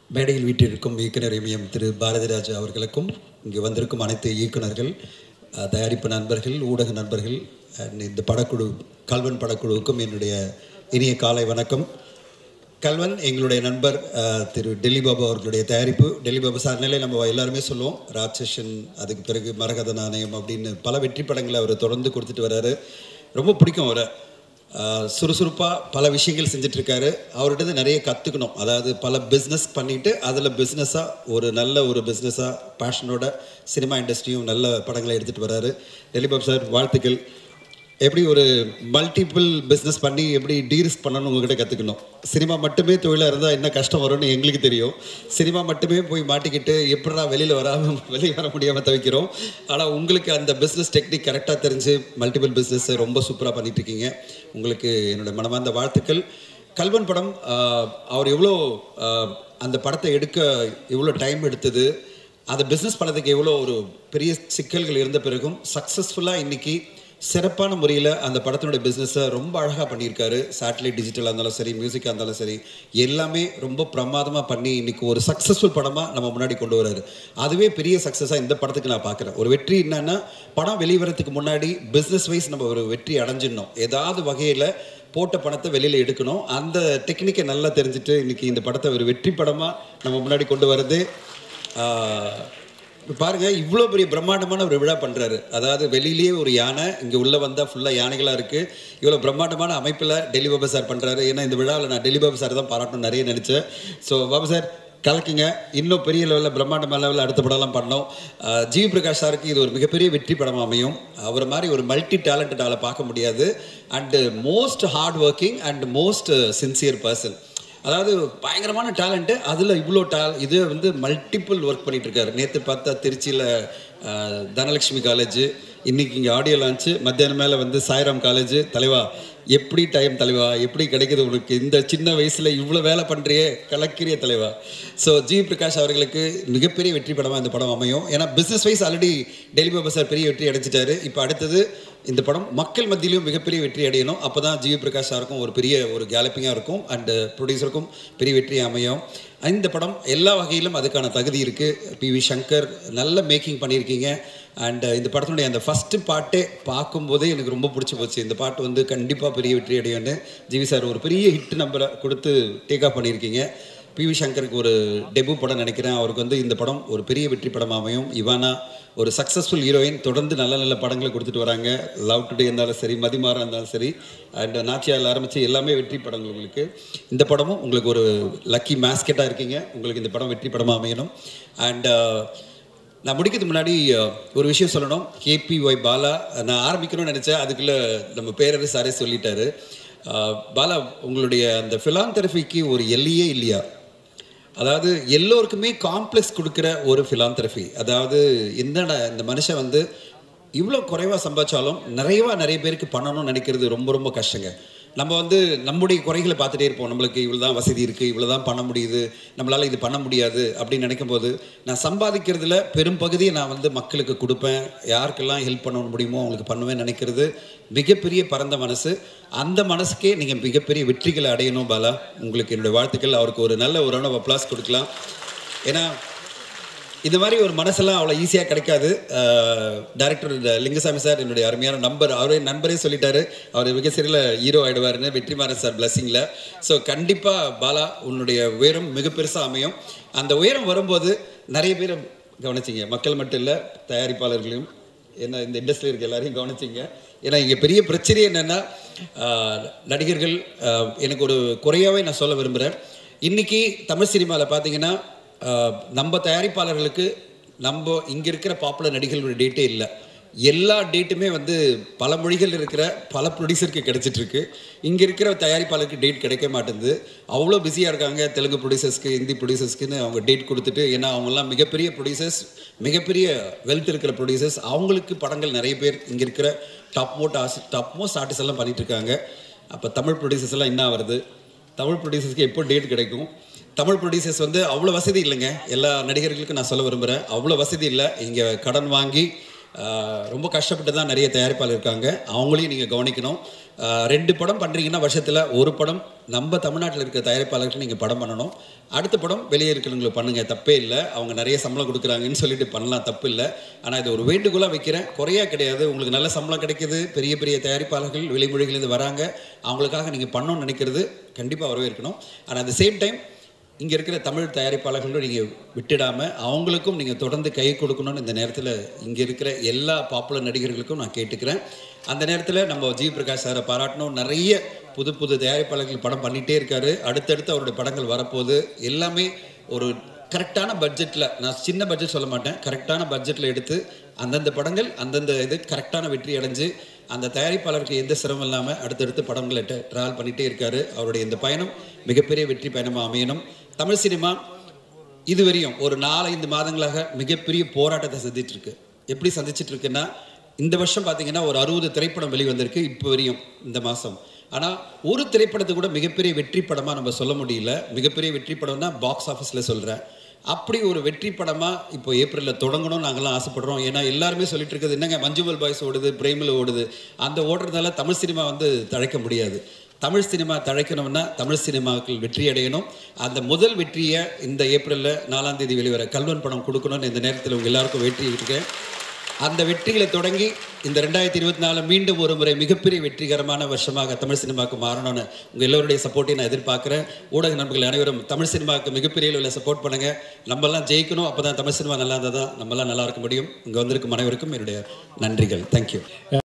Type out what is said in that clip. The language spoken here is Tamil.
மேடையில் வீட்டிற்கும் இயக்குனர் எம் திரு பாரதி ராஜா அவர்களுக்கும் இங்கே வந்திருக்கும் அனைத்து இயக்குனர்கள், தயாரிப்பு நண்பர்கள், ஊடக நண்பர்கள், இந்த படக்குழு கல்வன் படக்குழுவுக்கும் என்னுடைய இனிய காலை வணக்கம். கல்வன் எங்களுடைய நண்பர் திரு டெல்லி பாபு அவர்களுடைய தயாரிப்பு. டெல்லி பாபு சார் நிலை நம்ம எல்லாருமே சொல்லுவோம், ராட்சசன், அதுக்கு பிறகு மரகத நாணயம் அப்படின்னு பல வெற்றி படங்களை அவர் தொடர்ந்து கொடுத்துட்டு வர்றாரு. ரொம்ப பிடிக்கும் அவரை. சுறுசுறுப்பாக பல விஷயங்கள் செஞ்சிட்ருக்காரு. அவர்கிட்ட நிறைய கற்றுக்கணும். அதாவது பல பிஸ்னஸ் பண்ணிவிட்டு அதில் பிஸ்னஸாக ஒரு பிஸ்னஸாக பேஷனோட சினிமா இண்டஸ்ட்ரியும் நல்ல படங்களை எடுத்துகிட்டு வர்றாரு. டெல்லி பாபு சார், வாழ்த்துக்கள். எப்படி ஒரு மல்டிபிள் பிஸ்னஸ் பண்ணி எப்படி டீரிஸ்க் பண்ணணும்னு உங்கள்கிட்ட கற்றுக்கணும். சினிமா மட்டுமே தொழிலாக இருந்தால் என்ன கஷ்டம் வரும்னு எங்களுக்கு தெரியும். சினிமா மட்டுமே போய் மாட்டிக்கிட்டு எப்படா வெளியே வர முடியாமல் தவிக்கிறோம். ஆனால் உங்களுக்கு அந்த பிஸ்னஸ் டெக்னிக் கரெக்டாக தெரிஞ்சு மல்டிபிள் பிஸ்னஸை ரொம்ப சூப்பராக பண்ணிகிட்ருக்கீங்க. உங்களுக்கு என்னோடய மனமார்ந்த வாழ்த்துக்கள். கல்வன் படம் அவர் எவ்வளோ அந்த படத்தை எடுக்க எவ்வளோ டைம் எடுத்தது, அதை பிஸ்னஸ் பண்ணதுக்கு எவ்வளோ ஒரு பெரிய சிக்கல்கள் இருந்த பிறகும் சக்ஸஸ்ஃபுல்லாக இன்றைக்கி சிறப்பான முறையில் அந்த படத்தினுடைய பிஸ்னஸை ரொம்ப அழகாக பண்ணியிருக்காரு. சேட்டலைட் டிஜிட்டலாக இருந்தாலும் சரி, மியூசிக்காக இருந்தாலும் சரி, எல்லாமே ரொம்ப பிரமாதமாக பண்ணி இன்றைக்கி ஒரு சக்ஸஸ்ஃபுல் படமாக நம்ம முன்னாடி கொண்டு வராரு. அதுவே பெரிய சக்ஸஸாக இந்த படத்துக்கு நான் பார்க்குறேன். ஒரு வெற்றி என்னென்னா, படம் வெளிவரத்துக்கு முன்னாடி பிஸ்னஸ் வைஸ் நம்ம ஒரு வெற்றி அடைஞ்சிடணும். ஏதாவது வகையில் போட்ட பணத்தை வெளியில் எடுக்கணும். அந்த டெக்னிக்கை நல்லா தெரிஞ்சுட்டு இன்றைக்கி இந்த படத்தை ஒரு வெற்றி படமாக நம்ம முன்னாடி கொண்டு வர்றது. பாருங்கள், இவ்வளோ பெரிய பிரம்மாண்டமான ஒரு விழா பண்ணுறாரு. அதாவது வெளியிலேயே ஒரு யானை, இங்கே உள்ளே வந்தால் ஃபுல்லாக யானைகளாக இருக்குது. இவ்வளோ பிரம்மாண்டமான அமைப்பில் டெல்லி பாபு சார் பண்ணுறாரு. ஏன்னா இந்த விழாவில் நான் டெல்லி பாபு சார் தான் பாராட்டணும் நிறைய நினச்சேன். ஸோ பாபு சார் கலக்குங்க, இன்னும் பெரிய லெவலில் பிரம்மாண்டமான லெவலில் அடுத்த படம்லாம் பண்ணோம். G.V.Prakash சாருக்கு இது ஒரு மிகப்பெரிய வெற்றி படமாக அமையும். அவர் மாதிரி ஒரு மல்டி டேலண்டட் ஆளை பார்க்க முடியாது. And most hard working and most sincere person. அதாவது பயங்கரமான டேலண்ட்டு. அதில் இவ்வளோ இது மல்டிபிள் ஒர்க் பண்ணிகிட்ருக்காரு. நேற்று பார்த்தா திருச்சியில் தனலட்சுமி காலேஜ், இன்றைக்கி இங்கே ஆடியோ லான்ச்சு, மத்தியானம் மேலே சாய்ராம் காலேஜ். தலைவா, எப்படி டைம் தலைவா, எப்படி கிடைக்கிது உனக்கு? இந்த சின்ன வயசில் இவ்வளோ வேலை பண்ணுறியே, கலக்கிறிய தலைவா. ஸோ G.V.Prakash அவர்களுக்கு மிகப்பெரிய வெற்றி படமாக இந்த படம் அமையும். ஏன்னா business wise already Delhi Babu sir பெரிய வெற்றி அடைஞ்சிட்டாரு. இப்போ அடுத்தது இந்த படம் மக்கள் மத்தியிலையும் மிகப்பெரிய வெற்றி அடையணும். அப்போ தான் G.V.Prakash சாருக்கும் ஒரு பெரிய ஒரு கேலப்பிங்காக இருக்கும், அண்டு ப்ரொடியூசருக்கும் பெரிய வெற்றி அமையும். இந்த படம் எல்லா வகையிலும் அதுக்கான தகுதி இருக்குது. P.V.Shankar நல்ல மேக்கிங் பண்ணியிருக்கீங்க. அண்ட் இந்த படத்தினுடைய அந்த ஃபஸ்ட்டு பாட்டே பார்க்கும்போதே எனக்கு ரொம்ப பிடிச்சி போச்சு. இந்த பாட்டு கண்டிப்பாக பெரிய வெற்றி அடையும்னு G.V. சார் ஒரு பெரிய ஹிட் நம்பரை கொடுத்து டேக் ஆஃப் பண்ணியிருக்கீங்க. P.V.Shankarக்கு ஒரு டெபு படம் நினைக்கிறேன். அவருக்கு இந்த படம் ஒரு பெரிய வெற்றி படம் அமையும். இவானா ஒரு சக்ஸஸ்ஃபுல் ஹீரோயின், தொடர்ந்து நல்ல நல்ல படங்களை கொடுத்துட்டு வராங்க. லவ் டுடே இருந்தாலும் சரி, மதிமாறா இருந்தாலும் சரி, அண்ட் நாச்சியால் ஆரம்பித்து எல்லாமே வெற்றி படங்கள் உங்களுக்கு. இந்த படமும் உங்களுக்கு ஒரு லக்கி மேஸ்கெட்டாக இருக்கீங்க. உங்களுக்கு இந்த படம் வெற்றி படமாக அமையணும். அண்ட் நான் முடிக்கிறதுக்கு முன்னாடி ஒரு விஷயம் சொல்லணும். KPY பாலா நான் ஆரம்பிக்கணும்னு நினச்சேன், அதுக்குள்ளே நம்ம பேரரசு சாரே சொல்லிட்டாரு. பாலா, உங்களுடைய அந்த ஃபிலாந்தெரபிக்கு ஒரு எல்லையே இல்லையா? அதாவது எல்லோருக்குமே காம்ப்ளெக்ஸ் கொடுக்குற ஒரு ஃபிலாந்தெரபி. அதாவது என்னடா இந்த மனுஷன் இவ்வளோ குறைவாக சம்பாதிச்சாலும் நிறைய பேருக்கு பண்ணணும்னு நினைக்கிறது ரொம்ப ரொம்ப கஷ்டங்க. நம்ம நம்முடைய குறைகளை பார்த்துட்டே இருப்போம். நம்மளுக்கு இவ்வளோ தான் வசதி இருக்குது, இவ்வளோ தான் பண்ண முடியுது, நம்மளால் இது பண்ண முடியாது அப்படின்னு நினைக்கும் போது, நான் சம்பாதிக்கிறதுல பெரும் பகுதியை நான் மக்களுக்கு கொடுப்பேன், யாருக்கெல்லாம் ஹெல்ப் பண்ண முடியுமோ அவங்களுக்கு பண்ணுவேன் நினைக்கிறது மிகப்பெரிய பரந்த மனசு. அந்த மனசுக்கே நீங்கள் மிகப்பெரிய வெற்றிகளை அடையணும் பாலா. உங்களுக்கு என்னுடைய வாழ்த்துக்கள். அவருக்கு ஒரு நல்ல ஒரு ரவுண்ட் ஆஃப் அப்ளாஸ் கொடுக்கலாம். ஏன்னா இந்த மாதிரி ஒரு மனசெல்லாம் அவ்வளோ ஈஸியாக கிடைக்காது. டைரக்டர் லிங்கசாமி சார் என்னுடைய அருமையான நம்பர், அவரே நண்பரே சொல்லிட்டாரு, அவர் மிக சரியில் ஹீரோ ஆகிடுவாருன்னு வெற்றிமாறன் சார் பிளஸ்ஸிங்கில். ஸோ கண்டிப்பாக பாலா, உன்னுடைய உயரம் மிக பெருசாக அமையும். அந்த உயரம் வரும்போது நிறைய பேர் கவனிச்சிங்க, மக்கள் மட்டும் இல்லை, தயாரிப்பாளர்களையும், என்ன இந்த இண்டஸ்ட்ரியில் இருக்க எல்லாரையும் கவனிச்சிங்க. ஏன்னா இங்கே பெரிய பிரச்சனை என்னென்னா, நடிகர்கள் எனக்கு ஒரு குறையாகவே நான் சொல்ல விரும்புகிறேன். இன்றைக்கி தமிழ் சினிமாவில் பார்த்தீங்கன்னா நம்ம தயாரிப்பாளர்களுக்கு நம்ம இங்கே இருக்கிற பாப்புலர் நடிகர்களோட டேட்டே இல்லை. எல்லா டேட்டுமே பல மொழிகள் இருக்கிற பல ப்ரொடியூசருக்கு கிடச்சிட்ருக்கு. இங்கே இருக்கிற தயாரிப்பாளருக்கு டேட் கிடைக்க மாட்டேங்குது. அவ்வளோ பிஸியாக இருக்காங்க. தெலுங்கு ப்ரொடியூசர்ஸ்க்கு, ஹிந்தி ப்ரொடியூசர்ஸ்க்குன்னு அவங்க டேட் கொடுத்துட்டு, ஏன்னா அவங்கெல்லாம் மிகப்பெரிய ப்ரொடியூசர்ஸ், மிகப்பெரிய வெல்த் இருக்கிற ப்ரொடியூசர்ஸ். அவங்களுக்கு படங்கள் நிறைய பேர் இங்கே இருக்கிற டாப் மோஸ்ட் ஆர்டிஸ்ட் எல்லாம் பண்ணிகிட்ருக்காங்க. அப்போ தமிழ் ப்ரொடியூசர்ஸ் எல்லாம் என்ன வருது? தமிழ் ப்ரொடியூசர்ஸ்க்கு எப்போ டேட் கிடைக்கும்? தமிழ் ப்ரொடியூசர்ஸ் அவ்வளோ வசதி இல்லைங்க. எல்லா நடிகர்களுக்கும் நான் சொல்ல விரும்புகிறேன், அவ்வளோ வசதி இல்லை. இங்கே கடன் வாங்கி ரொம்ப கஷ்டப்பட்டு தான் நிறைய தயாரிப்பாளர் இருக்காங்க. அவங்களையும் நீங்கள் கவனிக்கணும். 2 படம் பண்ணுறீங்கன்னா வருஷத்தில் ஒரு படம் நம்ம தமிழ்நாட்டில் இருக்க தயாரிப்பாளர்கள் நீங்கள் படம் பண்ணணும். அடுத்த படம் வெளியே இருக்கிறவங்களுக்கு பண்ணுங்கள், தப்பே இல்லை. அவங்க நிறைய சம்பளம் கொடுக்குறாங்கன்னு சொல்லிட்டு பண்ணலாம், தப்பு இல்லை. ஆனால் இது ஒரு வேண்டுகோளாக வைக்கிறேன், குறையா கிடையாது. உங்களுக்கு நல்ல சம்பளம் கிடைக்கிது, பெரிய பெரிய தயாரிப்பாளர்கள் வெளிமொழிகளிலிருந்து வராங்க, அவங்களுக்காக நீங்கள் பண்ணணும்னு நினைக்கிறது கண்டிப்பாக வரவேற்கணும். ஆனால் அட் த சேம் டைம் இங்கே இருக்கிற தமிழ் தயாரிப்பாளர்களும் நீங்கள் விட்டுடாமல் அவங்களுக்கும் நீங்கள் தொடர்ந்து கை கொடுக்கணும்னு இந்த நேரத்தில் இங்கே இருக்கிற எல்லா பாப்புலர் நடிகர்களுக்கும் நான் கேட்டுக்கிறேன். அந்த நேரத்தில் நம்ம G.V.Prakash சாரை பாராட்டணும். நிறைய புது புது தயாரிப்பாளர்கள் படம் பண்ணிகிட்டே இருக்காரு. அடுத்தடுத்து அவருடைய படங்கள் வரப்போகுது. எல்லாமே ஒரு கரெக்டான பட்ஜெட்டில், நான் சின்ன பட்ஜெட் சொல்ல மாட்டேன், கரெக்டான பட்ஜெட்டில் எடுத்து அந்தந்த படங்கள் அந்தந்த இது கரெக்டான வெற்றி அடைஞ்சு அந்த தயாரிப்பாளருக்கு எந்த சிரமம் இல்லாமல் அடுத்தடுத்து படங்களை ட்ராவல் பண்ணிகிட்டே இருக்காரு. அவருடைய இந்த பயணம் மிகப்பெரிய வெற்றி பயணமாக அமையணும். தமிழ் சினிமா இதுவரையும் ஒரு 4-5 மாதங்களாக மிகப்பெரிய போராட்டத்தை சந்திச்சிருக்கு. எப்படி சந்திச்சிட்டு இருக்குன்னா, இந்த வருஷம் பார்த்தீங்கன்னா ஒரு 60 திரைப்படம் வெளிவந்திருக்கு இப்போ வரையும் இந்த மாதம். ஆனால் ஒரு திரைப்படத்தை கூட மிகப்பெரிய வெற்றி படமாக நம்ம சொல்ல முடியல. மிகப்பெரிய வெற்றி படம்னா பாக்ஸ் ஆஃபீஸில் சொல்கிறேன். அப்படி ஒரு வெற்றி படமாக இப்போ ஏப்ரலில் தொடங்கணும்னு நாங்கள்லாம் ஆசைப்படுறோம். ஏன்னா எல்லாருமே சொல்லிட்டு இருக்குது, என்னங்க மஞ்சுமல் பாய்ஸ் ஓடுது, பிரேமில் ஓடுது, அந்த ஓடுறதால தமிழ் சினிமா தழைக்க முடியாது. தமிழ் சினிமா தழைக்கணும்னா தமிழ் சினிமாக்கள் வெற்றி அடையணும். அந்த முதல் வெற்றியை இந்த ஏப்ரலில் 4ஆம் தேதி வெளிவர கல்வன் படம் கொடுக்கணும்னு இந்த நேரத்தில் உங்கள் எல்லாருக்கும் வெற்றி இருக்கேன். அந்த வெற்றிகளை தொடங்கி இந்த 2024 மீண்டும் ஒரு முறை மிகப்பெரிய வெற்றிகரமான வருஷமாக தமிழ் சினிமாவுக்கு மாறணும்னு உங்கள் எல்லோருடைய சப்போர்ட்டையும் நான் எதிர்பார்க்குறேன். ஊடக நண்பர்கள் அனைவரும் தமிழ் சினிமாவுக்கு மிகப்பெரிய அளவில் சப்போர்ட் பண்ணுங்கள். நம்மெல்லாம் ஜெயிக்கணும். அப்போ தான் தமிழ் சினிமா நல்லா இருந்தால் தான் நம்மளாம் நல்லா இருக்க முடியும். இங்கே வந்திருக்கும் அனைவருக்கும் என்னுடைய நன்றிகள். தேங்க்யூ.